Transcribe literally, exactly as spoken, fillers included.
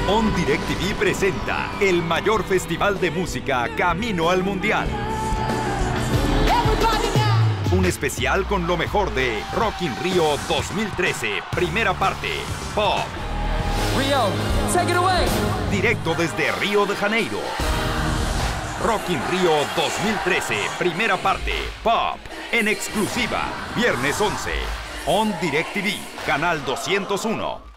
On DirecTV presenta el mayor festival de música camino al mundial. Un especial con lo mejor de Rock in Rio dos mil trece, primera parte, Pop. Rio, take it away. Directo desde Río de Janeiro. Rock in Rio dos mil trece, primera parte, Pop. En exclusiva, viernes once. On DirecTV, canal doscientos uno.